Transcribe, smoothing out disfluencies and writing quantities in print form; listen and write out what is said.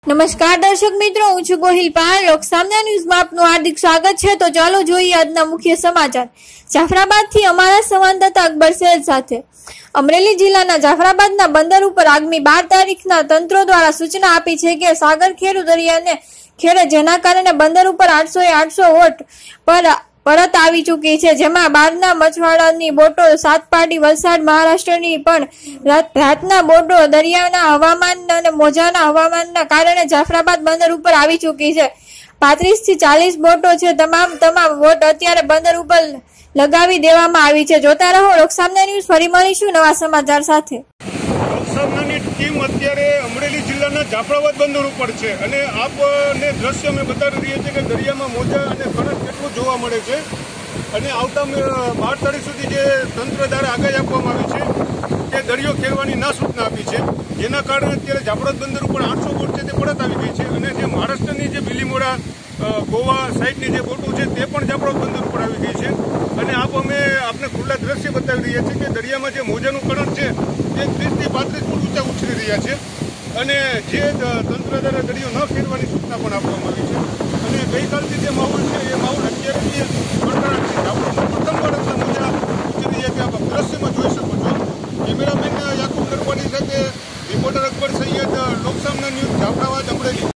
નમસ્કાર દર્શક મિત્રો, હું છું ગોહિલ પાલ. લોકસામના ન્યૂઝમાં આપનું હાર્દિક સ્વાગત છે. તો ચાલો જોઈએ આજના મુખ્ય સમાચાર. જાફરાબાદથી અમારા સંવાદદાતા અકબર સૈયદ સાથે. અમરેલી જિલ્લાના જાફરાબાદના બંદર ઉપર આગામી 12 તારીખના તંત્રો દ્વારા સૂચના આપી છે કે સાગરખેડુ દરિયાને ખેડે, જેના કારણે બંદર ઉપર 800 વોટ પરત આવી ચૂકી છે, જેમાં 12ના મછવાડાની બોટો, સાતપાટી, વલસાડ, મહારાષ્ટ્રની પણ રાતના બોટો દરિયાના હવામાન અને મોજાના હવામાનના કારણે જાફરાબાદ બંદર ઉપર આવી ચૂકી છે. 35 થી 40 બોટો છે. તમામ બોટ અત્યારે બંદર ઉપર લગાવી દેવામાં આવી છે. જોતા રહો લોકસામના ન્યૂઝ. ફરી મળીશું નવા સમાચાર સાથે. લોકસામનાની ટીમ અત્યારે અમરેલી જિલ્લાના જાફરાબાદ બંદર ઉપર છે અને આપને દ્રશ્ય અમે બતાવી રહ્યા છીએ કે દરિયામાં મોજા અને કરંટ કેટલું જોવા મળે છે. અને આવતા 12 તારીખ સુધી જે તંત્ર દ્વારા આગાહી આપવામાં આવી છે કે દરિયો ખેડવાની ના સૂચના આપી છે, જેના કારણે અત્યારે જાફરાબાદ બંદર ઉપર 800 બોટ છે તે પરત આવી ગઈ છે. અને જે મહારાષ્ટ્રની જે બિલીમોરા, ગોવા સાઈડની જે બોટો છે તે પણ જાફરાબાદ બંદર ઉપર આવી ગઈ છે. અને અમે આપને ખુલ્લા દ્રશ્ય બતાવી રહ્યા છીએ કે દરિયામાં જે મોજાનું કરંટ છે તે 30 થી 35 ફૂટ ઊંચા ઉછળી રહ્યા છે. અને જે તંત્ર દ્વારા દરિયો ન ખેડવાની સૂચના પણ આપવામાં આવી છે. અને ગઈકાલથી જે માહોલ છે એ માહોલ અત્યારે કડકડાટ છે.